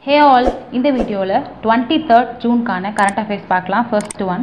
Hey all, இந்த வீடியோவில் 23rd ஜூன்கான கரண்ட் அஃபேர்ஸ் பார்க்கலாம். ஃபர்ஸ்ட் ஒன்,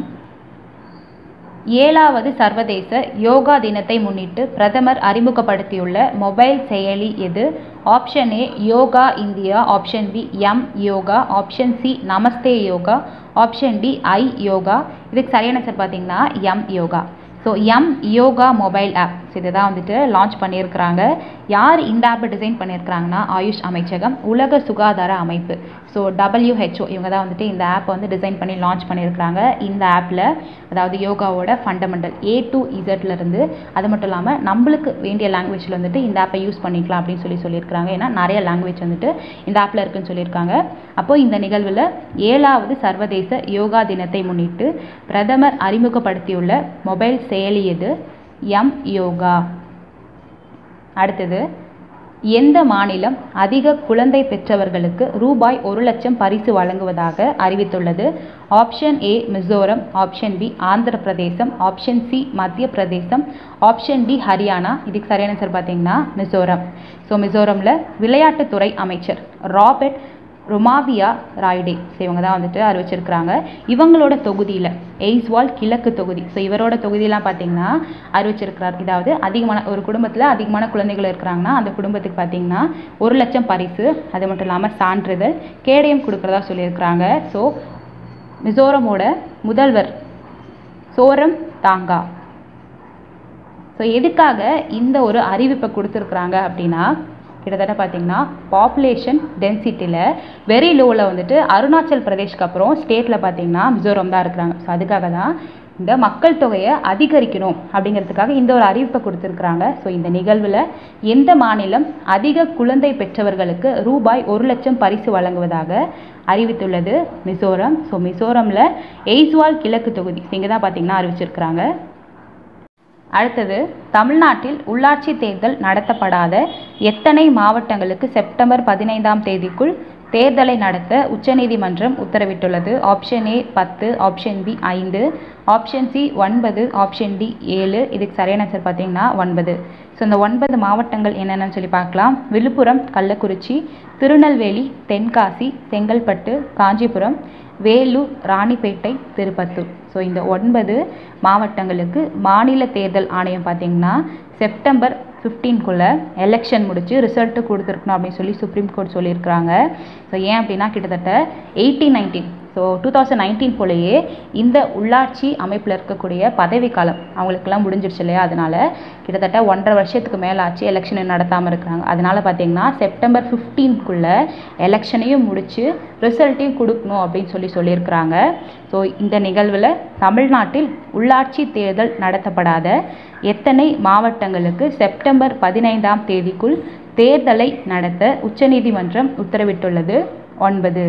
7வது சர்வதேச யோகா தினத்தை முன்னிட்டு பிரதமர் அறிமுகப்படுத்தியுள்ள மொபைல் செயலி எது? Option A yoga India, option B M yoga, option C namaste yoga, option D I yoga. இதுக்கு சரியான ஆன்சர் பார்த்தீங்கன்னா M yoga. So M yoga mobile app இதுதான் வந்துட்டு லான்ச் பண்ணியிருக்கிறாங்க. யார் இந்த ஆப்பை டிசைன் பண்ணியிருக்கிறாங்கன்னா ஆயுஷ் அமைச்சகம், உலக சுகாதார அமைப்பு. ஸோ WHO இவங்க தான் வந்துட்டு இந்த ஆப்பை வந்து டிசைன் பண்ணி லான்ச் பண்ணியிருக்கிறாங்க. இந்த ஆப்பில் அதாவது யோகாவோட ஃபண்டமெண்டல் A to Zலேருந்து, அது மட்டும் இல்லாமல் நம்மளுக்கு வேண்டிய லாங்குவேஜில் வந்துட்டு இந்த ஆப்பை யூஸ் பண்ணிக்கலாம் அப்படின்னு சொல்லியிருக்கிறாங்க. ஏன்னா நிறைய லாங்குவேஜ் வந்துட்டு இந்த ஆப்பில் இருக்குன்னு சொல்லியிருக்காங்க. அப்போது இந்த நிகழ்வில் 7வது சர்வதேச யோகா தினத்தை முன்னிட்டு பிரதமர் அறிமுகப்படுத்தியுள்ள மொபைல் செயலி எது? எம் யோகா. அடுத்தது, எந்த மாநிலம் அதிக குழந்தை பெற்றவர்களுக்கு ரூபாய் 1 லட்சம் பரிசு வழங்குவதாக அறிவித்துள்ளது? Option A Mizoram, option B Andhra Pradesh, option C மத்திய பிரதேசம், ஆப்ஷன் டி ஹரியானா. இதுக்கு சரியான ஆன்சர் பார்த்தீங்கன்னா மிசோரம். ஸோ மிசோரமில் விளையாட்டுத்துறை அமைச்சர் ராபர்ட் ரொமாவியா ராய்டே இவங்க தான் வந்துட்டு அறிவிச்சிருக்கிறாங்க. இவங்களோட தொகுதியில் எய்ஸ்வால் கிழக்கு தொகுதி, ஸோ இவரோட தொகுதியெலாம் பார்த்தீங்கன்னா அறிவிச்சிருக்கிறார். இதாவது அதிகமான ஒரு குடும்பத்தில் அதிகமான குழந்தைகள் இருக்கிறாங்கன்னா அந்த குடும்பத்துக்கு பார்த்தீங்கன்னா 1 லட்சம் பரிசு, அது மட்டும் இல்லாமல் சான்றிதழ், கேடயம் கொடுக்குறதா சொல்லியிருக்கிறாங்க. ஸோ மிசோரமோட முதல்வர் சோரம் தாங்கா. ஸோ எதுக்காக இந்த ஒரு அறிவிப்பை கொடுத்துருக்குறாங்க அப்படின்னா, கிட்டத்தட்ட பார்த்தீங்கன்னா பாப்புலேஷன் டென்சிட்டியில் வெரி லோவில் வந்துட்டு அருணாச்சல் பிரதேஷ்க்கு அப்புறம் ஸ்டேட்டில் பார்த்தீங்கன்னா மிசோரம் தான் இருக்கிறாங்க. ஸோ அதுக்காக தான் இந்த மக்கள் தொகையை அதிகரிக்கணும் அப்படிங்கிறதுக்காக இந்த ஒரு அறிவிப்பை கொடுத்துருக்குறாங்க. ஸோ இந்த நிகழ்வில் எந்த மாநிலம் அதிக குழந்தை பெற்றவர்களுக்கு ரூபாய் 1 லட்சம் பரிசு வழங்குவதாக அறிவித்துள்ளது? மிசோரம். ஸோ மிசோரமில் எய்ஸ்வால் கிழக்கு தொகுதி இங்கே தான் பார்த்தீங்கன்னா அறிவிச்சிருக்கிறாங்க. அடுத்தது, தமிழ்நாட்டில் உள்ளாட்சி தேர்தல் நடத்தப்படாத எத்தனை மாவட்டங்களுக்கு செப்டம்பர் 15ஆம் தேதிக்குள் தேர்தலை நடத்த உச்சநீதிமன்றம் உத்தரவிட்டுள்ளது? Option A 10, option B 5, option C 9, option D 7. இதுக்கு சரியான ஆன்சர் பார்த்தீங்கன்னா 9. ஸோ இந்த 9 மாவட்டங்கள் என்னென்னு சொல்லி பார்க்கலாம். விழுப்புரம், கள்ளக்குறிச்சி, திருநெல்வேலி, தென்காசி, செங்கல்பட்டு, காஞ்சிபுரம், வேலூர், ராணிப்பேட்டை, திருப்பத்தூர். ஸோ இந்த 9 மாவட்டங்களுக்கு மாநில தேர்தல் ஆணையம் பார்த்திங்கன்னா செப்டம்பர் 15க்குள்ளே எலெக்ஷன் முடித்து ரிசல்ட்டு கொடுத்துருக்கணும் அப்படின்னு சொல்லி சுப்ரீம் கோர்ட் சொல்லியிருக்கிறாங்க. ஸோ ஏன் அப்படின்னா கிட்டத்தட்ட 1819 ஸோ 2019 போலேயே இந்த உள்ளாட்சி அமைப்பில் இருக்கக்கூடிய பதவிக்காலம் அவங்களுக்கெல்லாம் முடிஞ்சிருச்சு இல்லையா? அதனால் கிட்டத்தட்ட 1.5 வருஷத்துக்கு மேலே ஆச்சு எலெக்ஷனை நடத்தாமல் இருக்கிறாங்க. அதனால் பார்த்திங்கன்னா செப்டம்பர் 15க்குள்ளே எலெக்ஷனையும் முடித்து ரிசல்ட்டையும் கொடுக்கணும் அப்படின்னு சொல்லியிருக்கிறாங்க. ஸோ இந்த நிகழ்வில் தமிழ்நாட்டில் உள்ளாட்சி தேர்தல் நடத்தப்படாத எத்தனை மாவட்டங்களுக்கு செப்டம்பர் 15ஆம் தேதிக்குள் தேர்தலை நடத்த உச்சநீதிமன்றம் உத்தரவிட்டுள்ளது? 9.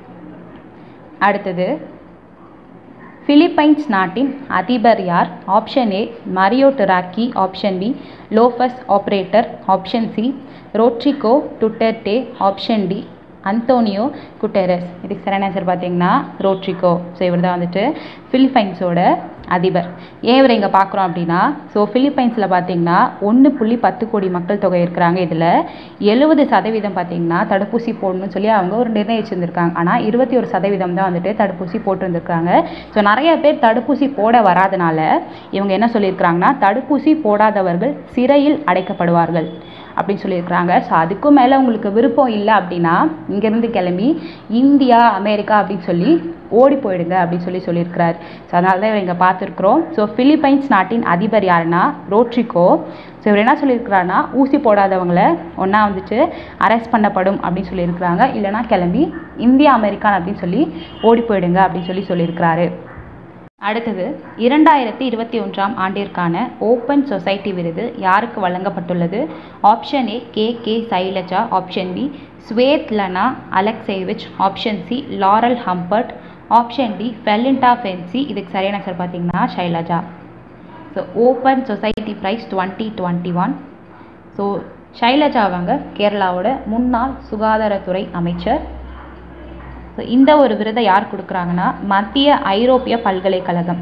அடுத்தது, பிலிப்பைன்ஸ் நாட்டின் அதிபர் யார்? Option A Mario Draghi, option B Lopez Obrador, option C Rodrigo Duterte, option D Antonio Guterres. இதுக்கு சரியான ஆன்சர் பார்த்தீங்கன்னா ரோட்ரிகோ. ஸோ இவர் தான் வந்துட்டு பிலிப்பைன்ஸோட அதிபர். ஏன் இவர் இங்கே பார்க்குறோம் அப்படின்னா, ஸோ பிலிப்பைன்ஸில் பார்த்தீங்கன்னா 1.10 கோடி மக்கள் தொகை இருக்கிறாங்க. இதில் 70% பார்த்தீங்கன்னா தடுப்பூசி போடணும்னு சொல்லி அவங்க ஒரு நிர்ணயிச்சிருந்திருக்காங்க. ஆனால் 21% தான் வந்துட்டு தடுப்பூசி போட்டுருந்துருக்காங்க. ஸோ நிறைய பேர் தடுப்பூசி போட வராதனால இவங்க என்ன சொல்லியிருக்கிறாங்கன்னா, தடுப்பூசி போடாதவர்கள் சிறையில் அடைக்கப்படுவார்கள் அப்படின்னு சொல்லியிருக்கிறாங்க. ஸோ அதுக்கும் மேலே உங்களுக்கு விருப்பம் இல்லை அப்படின்னா இங்கேருந்து கிளம்பி இந்தியா, அமெரிக்கா அப்படின்னு சொல்லி ஓடி போயிடுங்க அப்படின்னு சொல்லியிருக்கிறார். ஸோ அதனால தான் இவர் இங்கே பார்த்துருக்குறோம். ஸோ பிலிப்பைன்ஸ் நாட்டின் அதிபர் யாருன்னா ரோட்ரிகோ. ஸோ இவர் என்ன சொல்லியிருக்கிறாருன்னா, ஊசி போடாதவங்களை ஒன்றா வந்துட்டு அரெஸ்ட் பண்ணப்படும் அப்படின்னு சொல்லியிருக்கிறாங்க, இல்லைனா கிளம்பி இந்தியா, அமெரிக்கா அப்படின்னு சொல்லி ஓடி போயிடுங்க அப்படின்னு சொல்லியிருக்கிறாரு. அடுத்தது, 2021ஆம் ஆண்டிற்கான ஓப்பன் சொசைட்டி விருது யாருக்கு வழங்கப்பட்டுள்ளது? Option A K Shailaja, option B Svetlana Alexievich, option C Laurel Humbert, option D Felinda Fency. இதுக்கு சரியான ஆன்சர் பார்த்தீங்கன்னா Shailaja. So open society prize 2021. So Shailaja அவங்க கேரளாவோட முன்னாள் சுகாதாரத்துறை அமைச்சர். ஸோ இந்த ஒரு விருதை யார் கொடுக்குறாங்கன்னா மத்திய ஐரோப்பிய பல்கலைக்கழகம்.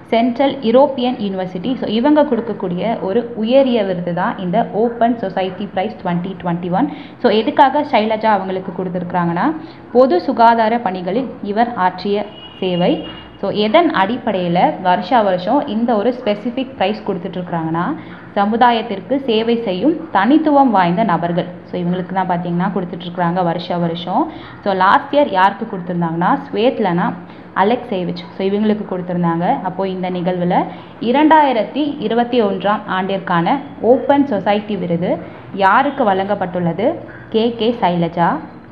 Central European university. ஸோ இவங்க கொடுக்கக்கூடிய ஒரு உயரிய விருது தான் இந்த ஓப்பன் சொசைட்டி ப்ரைஸ் 2021. ஸோ எதுக்காக ஷைலஜா அவங்களுக்கு கொடுத்துருக்குறாங்கன்னா, பொது சுகாதார பணிகளில் இவர் ஆற்றிய சேவை. ஸோ எதன் அடிப்படையில் வருஷம் இந்த ஒரு ஸ்பெசிஃபிக் ப்ரைஸ் கொடுத்துட்ருக்குறாங்கன்னா, சமுதாயத்திற்கு சேவை செய்யும் தனித்துவம் வாய்ந்த நபர்கள். ஸோ இவங்களுக்கு தான் பார்த்தீங்கன்னா கொடுத்துட்ருக்குறாங்க வருஷம். ஸோ லாஸ்ட் இயர் யாருக்கு கொடுத்துருந்தாங்கன்னா, ஸ்வேத்லனா அலெக்சேவிச். ஸோ இவங்களுக்கு கொடுத்துருந்தாங்க. அப்போது இந்த நிகழ்வில் 2021 ஆண்டிற்கான ஓப்பன் சொசைட்டி விருது யாருக்கு வழங்கப்பட்டுள்ளது? கே சைலஜா.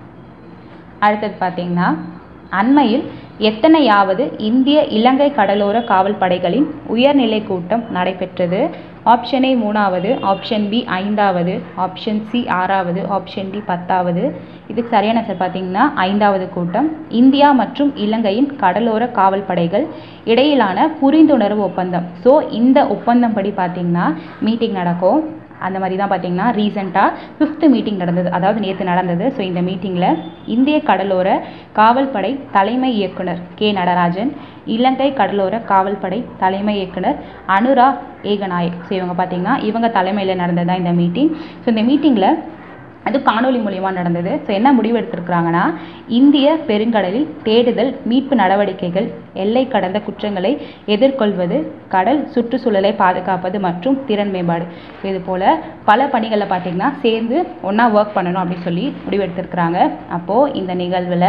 அடுத்தது பார்த்தீங்கன்னா, அண்மையில் எத்தனையாவது இந்திய இலங்கை கடலோர காவல் படைகளின் உயர்நிலை கூட்டம் நடைபெற்றது? ஆப்ஷன் ஏ 3வது, ஆப்ஷன் பி 5வது, ஆப்ஷன் சி 6வது, ஆப்ஷன் டி 10வது. இதுக்கு சரியான ஆன்சர் பார்த்தீங்கன்னா 5வது கூட்டம். இந்தியா மற்றும் இலங்கையின் கடலோர காவல் படைகள் இடையிலான புரிந்துணர்வு ஒப்பந்தம். ஸோ இந்த ஒப்பந்தம் படி பார்த்தீங்கன்னா மீட்டிங் நடக்கும். அந்த மாதிரி தான் பார்த்தீங்கன்னா ரீசெண்டாக 5th மீட்டிங் நடந்தது, அதாவது நேற்று நடந்தது. ஸோ இந்த மீட்டிங்கில் இந்திய கடலோர காவல்படை தலைமை இயக்குனர் கே நடராஜன், இலங்கை கடலோர காவல்படை தலைமை இயக்குனர் அனுரா ஏகநாயக். ஸோ இவங்க பார்த்தீங்கன்னா இவங்க தலைமையில் நடந்தது தான் இந்த மீட்டிங். ஸோ இந்த மீட்டிங்கில் அது காணொலி மூலிமா நடந்தது. ஸோ என்ன முடிவு எடுத்திருக்கிறாங்கன்னா, இந்திய பெருங்கடலில் தேடுதல் மீட்பு நடவடிக்கைகள், எல்லை கடந்த குற்றங்களை எதிர்கொள்வது, கடல் சுற்றுச்சூழலை பாதுகாப்பது மற்றும் திறன் மேம்பாடு, இது போல் பல பணிகளை பார்த்திங்கன்னா சேர்ந்து ஒன்றா ஒர்க் பண்ணணும் அப்படின்னு சொல்லி முடிவெடுத்திருக்கிறாங்க. அப்போது இந்த நிகழ்வில்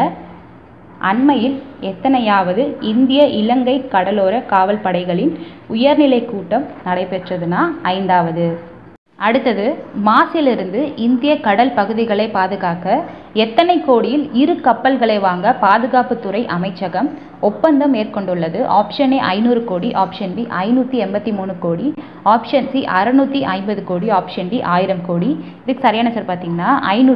அண்மையில் எத்தனையாவது இந்திய இலங்கை கடலோர காவல் படைகளின் உயர்நிலை கூட்டம் நடைபெற்றதுன்னா 5வது. அடுத்தது, மாசிலிருந்து இந்திய கடல் பகுதிகளை பாதுகாக்க எத்தனை கோடியில் 2 கப்பல்களை வாங்க பாதுகாப்புத்துறை அமைச்சகம் ஒப்பந்தம் மேற்கொண்டுள்ளது? ஆப்ஷன் ஏ 500 கோடி, ஆப்ஷன் பி 583 கோடி, ஆப்ஷன் சி 650 கோடி, ஆப்ஷன் டி 1000 கோடி. இதுக்கு சரியான ஆன்சர் பார்த்தீங்கன்னா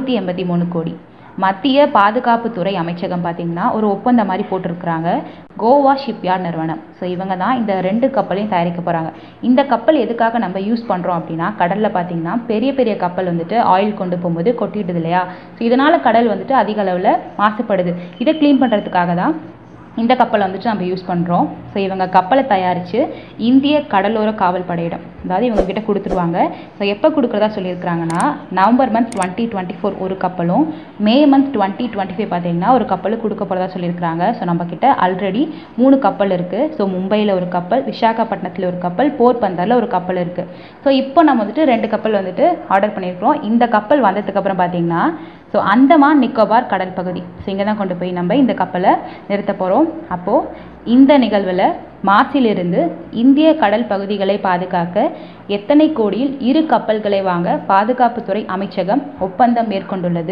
583 கோடி. மத்திய பாதுகாப்புத்துறை அமைச்சகம் பார்த்திங்கன்னா ஒரு ஒப்பந்தம் மாதிரி போட்டிருக்கிறாங்க கோவா ஷிப்யார்ட் நிறுவனம். ஸோ இவங்க தான் இந்த 2 கப்பலையும் தயாரிக்க போகிறாங்க. இந்த கப்பல் எதுக்காக நம்ம யூஸ் பண்ணுறோம் அப்படின்னா, கடலில் பார்த்திங்கன்னா பெரிய பெரிய கப்பல் வந்துட்டு ஆயில் கொண்டு போகும்போது கொட்டிடுது இல்லையா? ஸோ இதனால் கடல் வந்துட்டு அதிக அளவில் மாசுபடுது. இதை க்ளீன் பண்ணுறதுக்காக தான் இந்த கப்பலை வந்துட்டு நம்ம யூஸ் பண்ணுறோம். ஸோ இவங்க கப்பலை தயாரித்து இந்திய கடலோர காவல் படையிடம், அதாவது இவங்ககிட்ட கொடுத்துருவாங்க. ஸோ எப்போ கொடுக்குறதா சொல்லியிருக்கிறாங்கன்னா, நவம்பர் மந்த் 2024 ஒரு கப்பலும், மே மந்த் 2025 பார்த்தீங்கன்னா ஒரு கப்பலும் கொடுக்க போகிறதா சொல்லியிருக்கிறாங்க. ஸோ நம்மக்கிட்ட ஆல்ரெடி 3 கப்பல் இருக்குது. ஸோ மும்பையில் ஒரு கப்பல், விசாகப்பட்டினத்தில் ஒரு கப்பல், போர்பந்தரில் ஒரு கப்பல் இருக்குது. ஸோ இப்போ நம்ம வந்துட்டு 2 கப்பல் வந்துட்டு ஆர்டர் பண்ணியிருக்கிறோம். இந்த கப்பல் வந்ததுக்கப்புறம் பார்த்தீங்கன்னா ஸோ அந்தமான் நிக்கோபார் கடல் பகுதி, ஸோ இங்கே தான் கொண்டு போய் நம்ம இந்த கப்பலை நிறுத்த போகிறோம். அப்போது இந்த நிகழ்வில் மாசிலிருந்து இந்திய கடல் பகுதிகளை பாதுகாக்க எத்தனை கோடியில் 2 கப்பல்களை வாங்க பாதுகாப்புத்துறை அமைச்சகம் ஒப்பந்தம் மேற்கொண்டுள்ளது?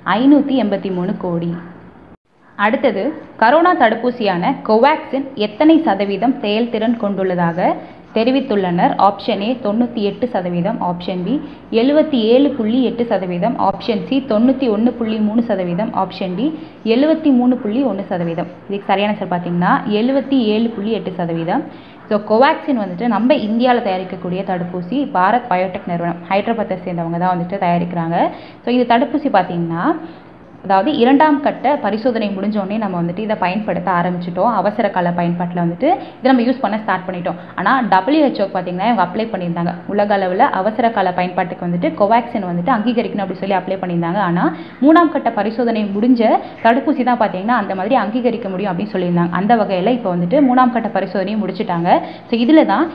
583 கோடி. அடுத்தது, கரோனா தடுப்பூசியான கோவாக்சின் எத்தனை சதவீதம் செயல்திறன் கொண்டுள்ளதாக தெரிவித்துள்ளனர்? Option A 98%, option B 77.8%, option C 91.3%, option D 73.1%. இதுக்கு சரியான ஆன்சர் பார்த்தீங்கன்னா 77.8%. ஸோ கோவாக்சின் வந்துட்டு நம்ம இந்தியாவில் தயாரிக்கக்கூடிய தடுப்பூசி. பாரத் பயோடெக் நிறுவனம் ஹைதராபாத்தை சேர்ந்தவங்க தான் வந்துட்டு தயாரிக்கிறாங்க. ஸோ இந்த தடுப்பூசி பார்த்திங்கன்னா, அதாவது 2ஆம் கட்ட பரிசோதனை முடிஞ்சோடனே நம்ம வந்துட்டு இதை பயன்படுத்த ஆரம்பிச்சிட்டோம். அவசர கால பயன்பாட்டில் வந்துட்டு இதை நம்ம யூஸ் பண்ண ஸ்டார்ட் பண்ணிட்டோம். ஆனால் WHO பார்த்திங்கன்னா இவங்க அப்ளை பண்ணியிருந்தாங்க. உலக அளவில் அவசர கால பயன்பாட்டுக்கு வந்துட்டு கோவாக்சின் வந்துட்டு அங்கீகரிக்கணும் அப்படி சொல்லி அப்ளை பண்ணியிருந்தாங்க. ஆனால் 3ஆம் கட்ட பரிசோதனை முடிஞ்ச தடுப்பூசி தான் பார்த்திங்கன்னா அந்த மாதிரி அங்கீகரிக்க முடியும் அப்படின்னு சொல்லியிருந்தாங்க. அந்த வகையில் இப்போ வந்துட்டு 3ஆம் கட்ட பரிசோதனையும் முடிச்சுட்டாங்க. ஸோ இதில் தான்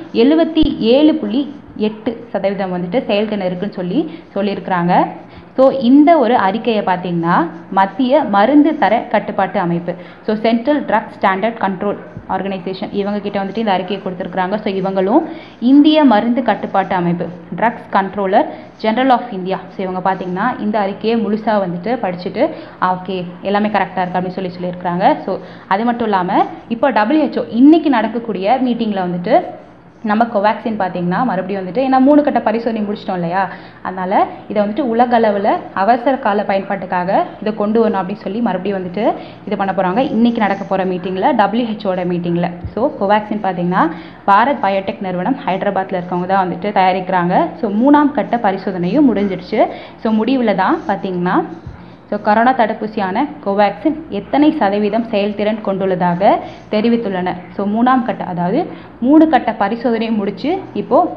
77.8% வந்துட்டு செயல்திறன் இருக்குன்னு சொல்லியிருக்கிறாங்க. ஸோ இந்த ஒரு அறிக்கையை பார்த்திங்கன்னா மத்திய மருந்து தர கட்டுப்பாட்டு அமைப்பு, so central drug standard control organisation, இவங்ககிட்ட வந்துட்டு இந்த அறிக்கையை கொடுத்துருக்குறாங்க. ஸோ இவங்களும் இந்திய மருந்து கட்டுப்பாட்டு அமைப்பு, drugs controller general of India, so இவங்க பார்த்திங்கன்னா இந்த அறிக்கையை முழுசாக வந்துட்டு படிச்சுட்டு ஓகே எல்லாமே கரெக்டாக இருக்குது அப்படின்னு சொல்லியிருக்கிறாங்க. ஸோ அது மட்டும் இல்லாமல் இப்போ WHO இன்றைக்கி நடக்கக்கூடிய மீட்டிங்கில் வந்துட்டு நம்ம கோவாக்சின் பார்த்திங்கன்னா மறுபடியும் வந்துட்டு, ஏன்னா 3 கட்ட பரிசோதனை முடிச்சிட்டோம் இல்லையா, அதனால் இதை வந்துட்டு உலக அளவில் அவசர கால பயன்பாட்டுக்காக இதை கொண்டு வரணும் அப்படின்னு சொல்லி மறுபடியும் வந்துட்டு இது பண்ண போகிறாங்க இன்றைக்கி நடக்க போகிற மீட்டிங்கில், WHO மீட்டிங்கில். ஸோ கோவாக்சின் பார்த்திங்கன்னா பாரத் பயோடெக் நிறுவனம் ஹைதராபாத்தில் இருக்கவங்க தான் வந்துட்டு தயாரிக்கிறாங்க. ஸோ 3ஆம் கட்ட பரிசோதனையும் முடிஞ்சிடுச்சு. ஸோ முடிவில் தான் பார்த்திங்கன்னா ஸோ கொரோனா தடுப்பூசியான கோவேக்சின் எத்தனை சதவீதம் செயல்திறன் கொண்டுள்ளதாக தெரிவித்துள்ளனர். ஸோ 3ஆம் கட்ட, அதாவது 3 கட்ட பரிசோதனையை முடித்து இப்போது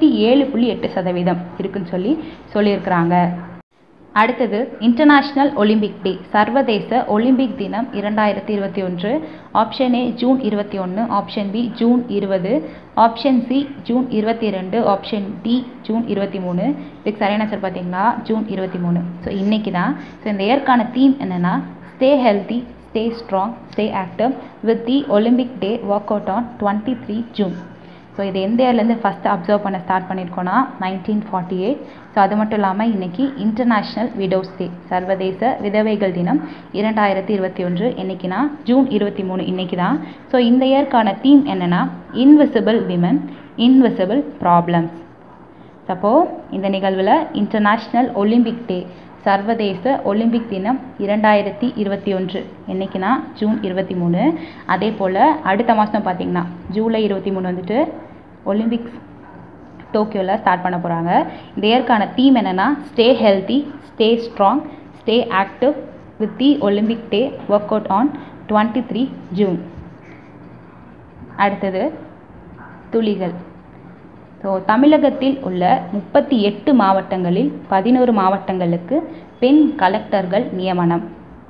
77.8% இருக்குன்னு சொல்லியிருக்கிறாங்க. அடுத்தது இன்டர்நேஷ்னல் ஒலிம்பிக் டே, சர்வதேச ஒலிம்பிக் தினம் 2021. Option A June 21, option B June 20, option C June 22, option D June 23. இதுக்கு சரியான ஆன்சர் பார்த்தீங்கன்னா ஜூன் 23. ஸோ இன்றைக்கி தான். ஸோ இந்த இயற்கான தீம் என்னென்னா stay healthy, stay strong, stay active with the Olympic day work out on 23 June. So இது எந்த இயர்லேருந்து ஃபஸ்ட்டு அப்சர்வ் பண்ண ஸ்டார்ட் பண்ணியிருக்கோன்னா 1948. ஸோ அது மட்டும் இல்லாமல் இன்றைக்கி இன்டர்நேஷ்னல் விடோஸ் டே, சர்வதேச விதவைகள் தினம் 2021. என்றைக்குன்னா ஜூன் 23 இன்றைக்கி தான். ஸோ இந்த இயற்கான தீம் என்னென்னா இன்விசிபிள் விமன், இன்விசிபிள் ப்ராப்ளம்ஸ். அப்போது இந்த நிகழ்வில் இன்டர்நேஷ்னல் ஒலிம்பிக் டே, சர்வதேச ஒலிம்பிக் தினம் 2021 என்றைக்குன்னா ஜூன் 23. அதே போல் அடுத்த மாதம் பார்த்திங்கன்னா ஜூலை 23 வந்துட்டு ஒலிம்பிக்ஸ் டோக்கியோவில் ஸ்டார்ட் பண்ண போகிறாங்க. இந்த இயற்கான தீம் என்னென்னா stay healthy, stay strong, stay active with the Olympic day work out on 23 June. அடுத்தது துளிகள். ஸோ தமிழகத்தில் உள்ள 38 மாவட்டங்களில் 11 மாவட்டங்களுக்கு பெண் கலெக்டர்கள் நியமனம்.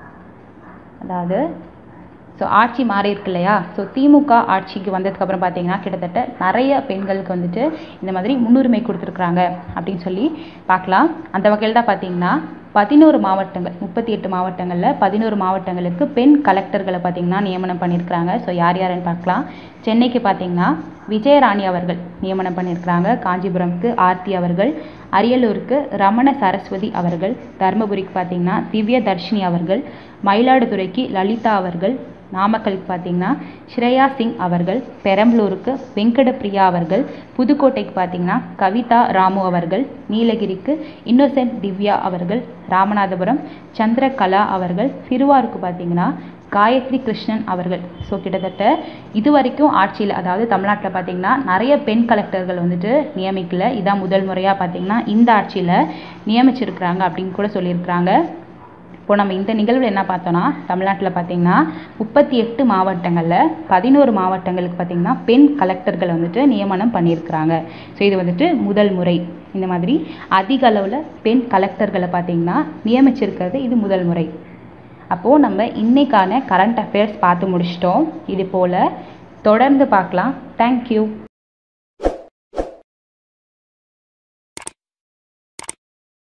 அதாவது ஸோ ஆட்சி மாறி இருக்கு இல்லையா. ஸோ திமுக ஆட்சிக்கு வந்ததுக்கப்புறம் பார்த்தீங்கன்னா கிட்டத்தட்ட நிறைய பெண்களுக்கு வந்துட்டு இந்த மாதிரி முன்னுரிமை கொடுத்துருக்குறாங்க அப்படின்னு பார்க்கலாம். அந்த வகையில் தான் பார்த்தீங்கன்னா 11 மாவட்டங்கள், 38 மாவட்டங்களில் 11 மாவட்டங்களுக்கு பெண் கலெக்டர்களை பார்த்திங்கன்னா நியமனம் பண்ணியிருக்கிறாங்க. ஸோ யார் யாருன்னு பார்க்கலாம். சென்னைக்கு பார்த்திங்கன்னா விஜயராணி அவர்கள் நியமனம் பண்ணியிருக்கிறாங்க. காஞ்சிபுரம்க்கு ஆர்த்தி அவர்கள், அரியலூருக்கு ரமண சரஸ்வதி அவர்கள், தருமபுரிக்கு பார்த்திங்கன்னா திவ்ய தர்ஷினி அவர்கள், மயிலாடுதுறைக்கு லலிதா அவர்கள், நாமக்கலுக்கு பார்த்திங்கன்னா ஸ்ரேயா சிங் அவர்கள், பெரம்பலூருக்கு வெங்கடப்பிரியா அவர்கள், புதுக்கோட்டைக்கு பார்த்திங்கன்னா கவிதா ராமு அவர்கள், நீலகிரிக்கு இன்னோசென்ட் திவ்யா அவர்கள், ராமநாதபுரம் சந்திரகலா அவர்கள், திருவாரூருக்கு பார்த்திங்கன்னா காயத்ரி கிருஷ்ணன் அவர்கள். ஸோ கிட்டத்தட்ட இது வரைக்கும் ஆட்சியில், அதாவது தமிழ்நாட்டில் பார்த்திங்கன்னா நிறைய பெண் கலெக்டர்கள் வந்துட்டு நியமிக்கல. இதான் முதல் முறையாக பார்த்திங்கன்னா இந்த ஆட்சியில் நியமிச்சிருக்கிறாங்க அப்படின்னு கூட சொல்லியிருக்கிறாங்க. இப்போ நம்ம இந்த நிகழ்வில் என்ன பார்த்தோன்னா தமிழ்நாட்டில் பார்த்திங்கன்னா 38 மாவட்டங்களில் 11 மாவட்டங்களுக்கு பார்த்திங்கன்னா பெண் கலெக்டர்களை வந்துட்டு நியமனம் பண்ணியிருக்கிறாங்க. ஸோ இது வந்துட்டு முதல் முறை. இந்த மாதிரி அதிக அளவில் பெண் கலெக்டர்களை பார்த்திங்கன்னா நியமிச்சிருக்கிறது இது முதல் முறை. அப்போது நம்ம இன்றைக்கான கரண்ட் அஃபேர்ஸ் பார்த்து முடிச்சிட்டோம். இது போல் தொடர்ந்து பார்க்கலாம். தேங்க்யூ.